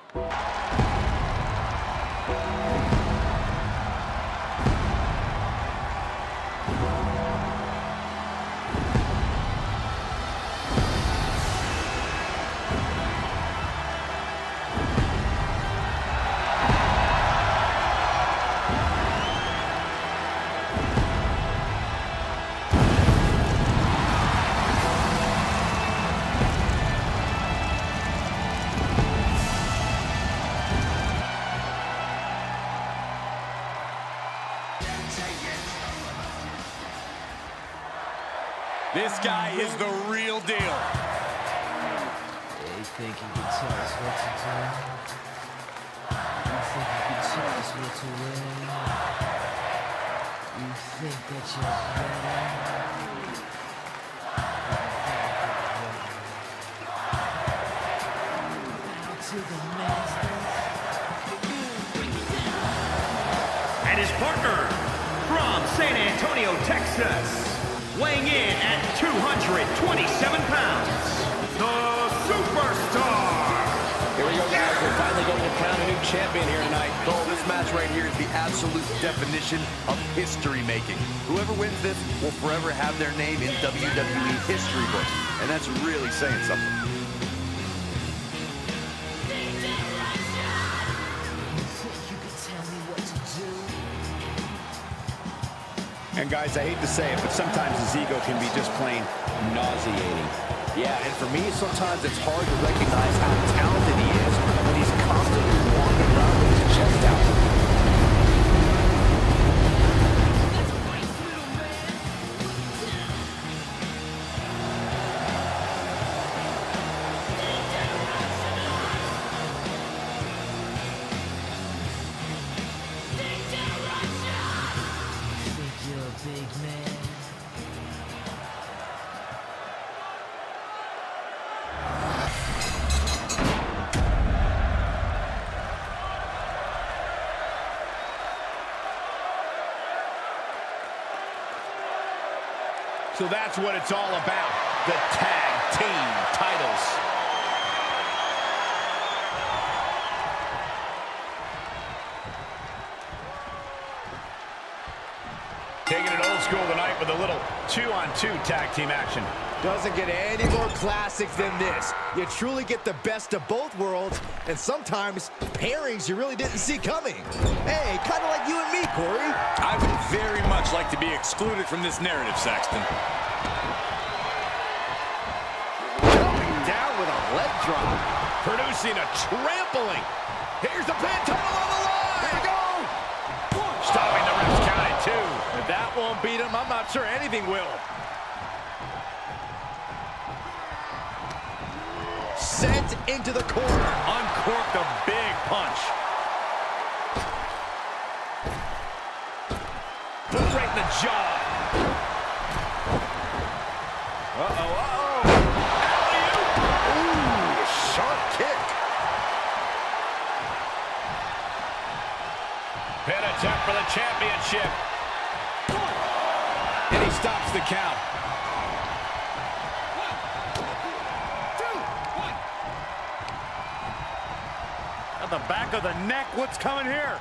This guy is the real deal. You think you can tell us what to do? You think you can tell us what to win? You think that you're better? Bow to the masters. And his partner from San Antonio, Texas, weighing in at 227 pounds, the Superstar. Here we go, guys. We're finally going to crown a new champion here tonight. Cole, this match right here is the absolute definition of history making. Whoever wins this will forever have their name in WWE history books. And that's really saying something. And guys, I hate to say it, but sometimes his ego can be just plain nauseating. Yeah, and for me, sometimes it's hard to recognize how talented he is when he's constantly walking around with his chest out. Big man. So that's what it's all about, the tag team titles. Taking it old school tonight with a little 2-on-2 tag team action. Doesn't get any more classic than this. You truly get the best of both worlds, and sometimes pairings you really didn't see coming. Hey, kind of like you and me, Corey. I would very much like to be excluded from this narrative, Saxton. Jumping down with a leg drop. Producing a trampling. Here's the pin, title on the line. There you go. Stopping the ref's count at 2. If that won't beat him, I'm not sure anything will. Sent into the corner. Uncorked a big punch. Right in the jaw. Uh-oh, uh-oh. Alley-oop. Ooh, sharp kick. Pin attempt for the championship. And he stops the count. At the back of the neck, what's coming here?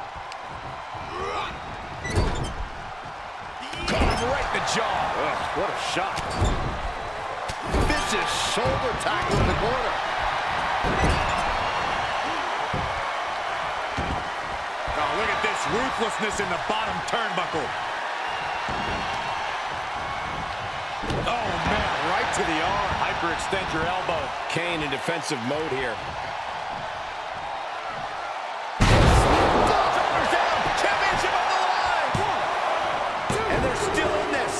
Caught him right in the jaw. Ugh, what a shot. Vicious shoulder tackle in the corner. Oh, look at this ruthlessness in the bottom turnbuckle. Oh, man, right to the arm. Hyperextend your elbow. Kane in defensive mode here. Shoulders down. Championship on the line. 1, 2. And they're still in this.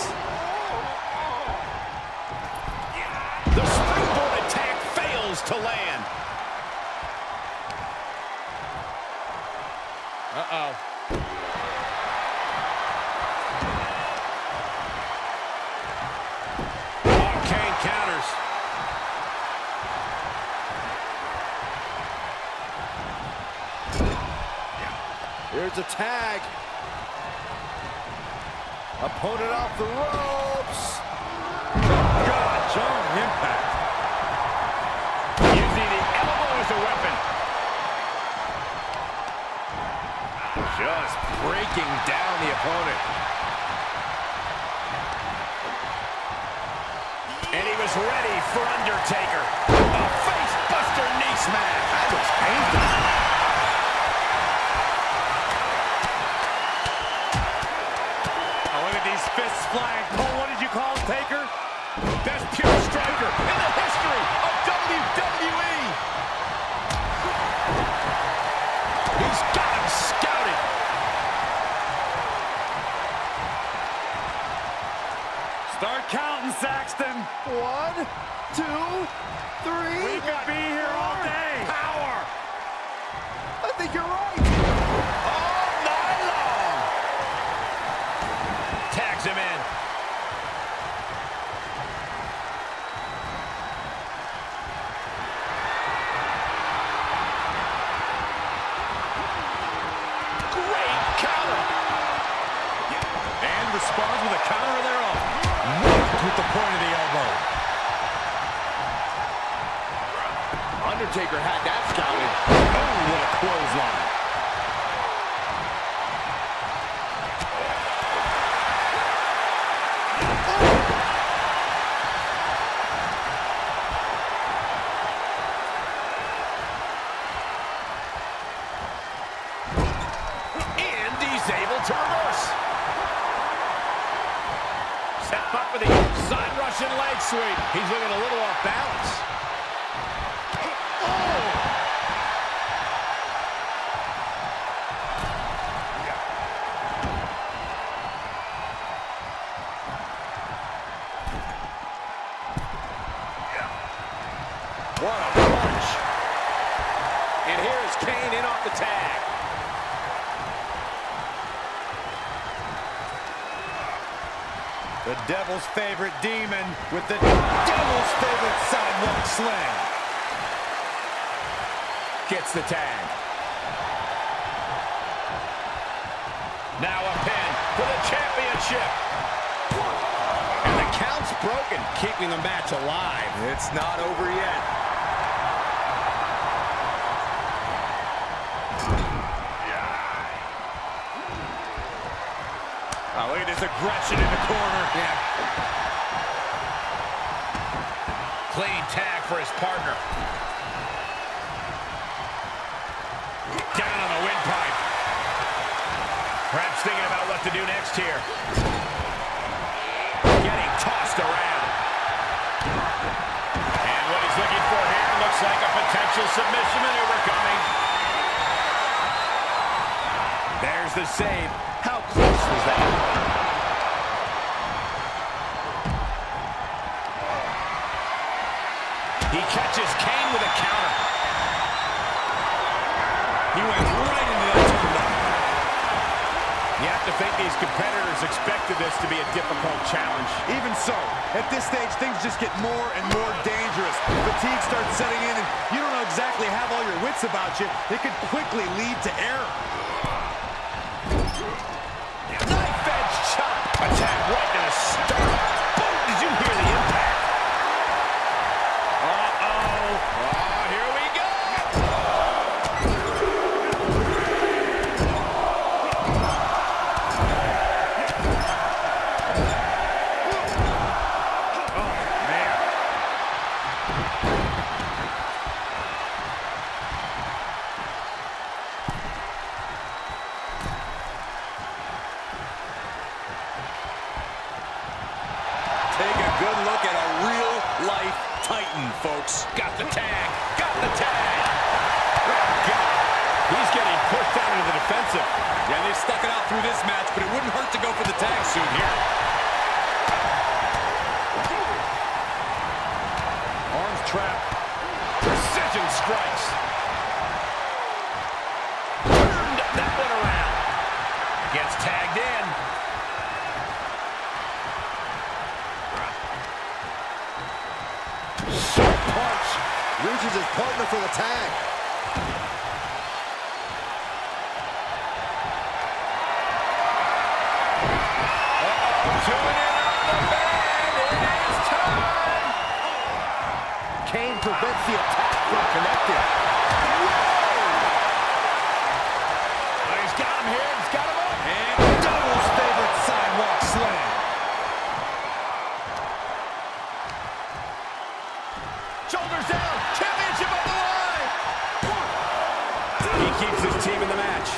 The springboard attack fails to land. Uh-oh. Kane counters. Here's a tag. Opponent off the ropes. God, John Impact. Using the elbow as a weapon. Just breaking down the opponent. And he was ready for Undertaker. A face-buster knee smash. That was painful. Oh, look at these fists flying. Cole, what did you call him, Taker? Best pure striker in the history of WWE. He's got him scouted. Start counting, Saxton. 1, 2, 3. We could be here all day. Power. I think you're right. All night long. Tags him in. Great counter. And responds with a counter of their own. With the point of the elbow. Undertaker had that scouted. Oh, what a clothesline. And he's able to reverse. Set up for the side Russian leg sweep. He's looking a little off balance. What a punch. And here is Kane in off the tag. The Devil's favorite demon with the Devil's favorite sidewalk slam. Gets the tag. Now a pin for the championship. And the count's broken, keeping the match alive. It's not over yet. Oh, look at his aggression in the corner. Yeah. Clean tag for his partner. Down on the windpipe. Perhaps thinking about what to do next here. Getting tossed around. And what he's looking for here looks like a potential submission maneuver coming. There's the save. How close was that? He catches Kane with a counter. He went right into that turnbuckle. You have to think these competitors expected this to be a difficult challenge. Even so, at this stage, things just get more and more dangerous. Fatigue starts setting in, and you don't know exactly have all your wits about you. It could quickly lead to error. Knife-edge chop. Attack right to the sternum. Boom! Did you hear the impact? Uh-oh. Oh, here we go. Oh, man. Take a good look at a real-life Titan, folks. Got the tag. Got the tag. Oh, God. He's getting pushed down into the defensive. Yeah, they stuck it out through this match, but it wouldn't hurt to go for the tag soon here. Arms trapped. Precision strikes. Turned that one around. Gets tagged in. Sharp punch. Reaches his partner for the tag. Tuning in on the band. It is time. Kane prevents the attack from connecting. Whoa! He's got him here Shoulders down. Championship on the line. He keeps his team in the match.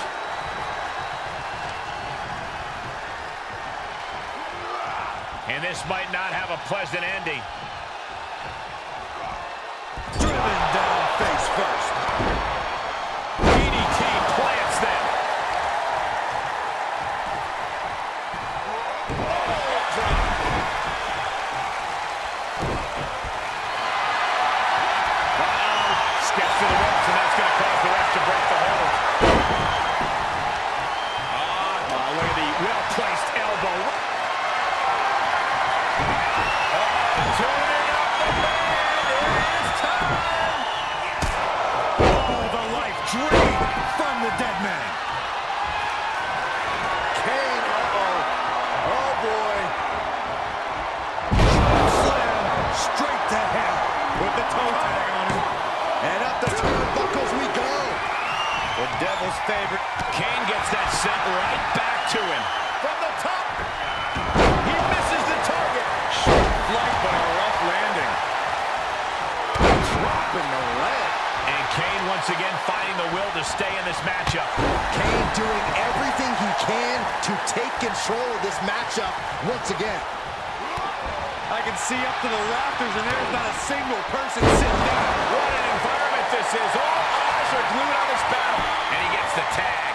And this might not have a pleasant ending. Driven down face first. DDT plants them. Steps to the ropes, and that's going to cause the ref to break the hold. Look at the well-placed elbow. Tuning up the band. It's time. Oh, the life drained from the dead man. Kane, oh boy. Slam straight to hell with the toe tag on him. And up the turnbuckles we go. The devil's favorite. Kane gets that sent right back to him. From the top. He misses the target. Short flight, but a rough landing. Dropping the leg. And Kane once again finding the will to stay in this matchup. Kane doing everything he can to take control of this matchup once again. I can see up to the rafters, and there's not a single person sitting down. What an environment this is. All eyes are glued on this battle. And he gets the tag.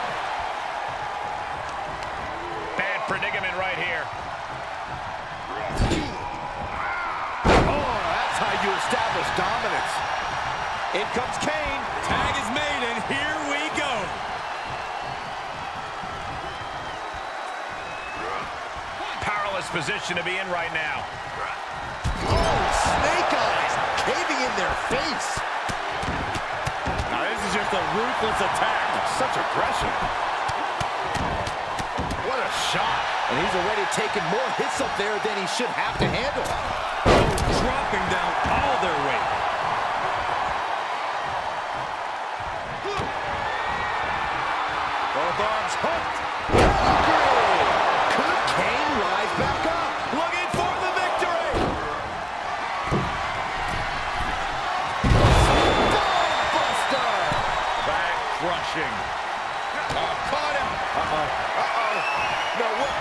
Bad predicament right here. Oh, that's how you establish dominance. In comes Kane. Tag is made, and here we go. Powerless position to be in right now. Oh, snake eyes caving in their face. Now, this is just a ruthless attack. Such aggression. What a shot. And he's already taken more hits up there than he should have to handle. Dropping down all their weight. Both arms hooked. Could Kane rise back up? Looking for the victory. Buster! Back crushing. Caught him. No, what?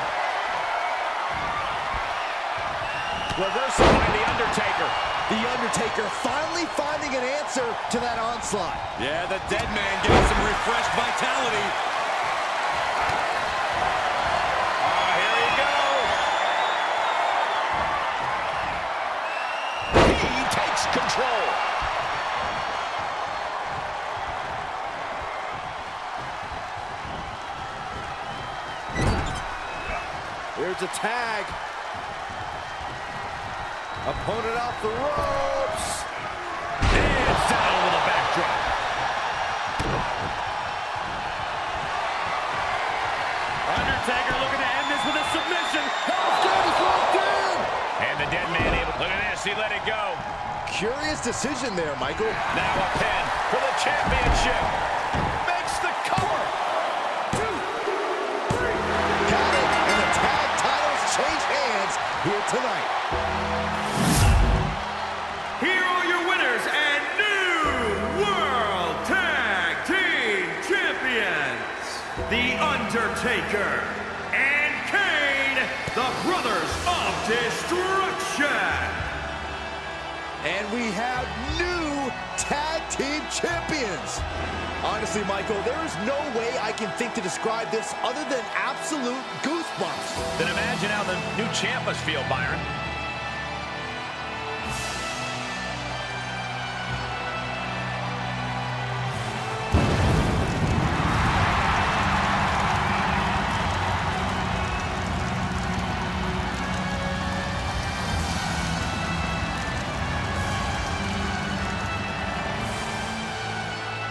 Reversal by The Undertaker. The Undertaker finally finding an answer to that onslaught. Yeah, the dead man getting some refreshed vitality. Here he goes. He takes control. Here's a tag. Opponent off the ropes. And down with a backdrop. Undertaker looking to end this with a submission. Hell's is locked in. And the dead man able. Look at this. He let it go. Curious decision there, Michael. Now a pin for the championship. Makes the cover. 2, 3. Got it. And the tag titles change hands here tonight. Here are your winners and new World Tag Team Champions, The Undertaker and Kane, the Brothers of Destruction. And we have new tag team champions. Honestly, Michael, there is no way I can think to describe this other than absolute goosebumps. Then imagine how the new champ must feel, Byron.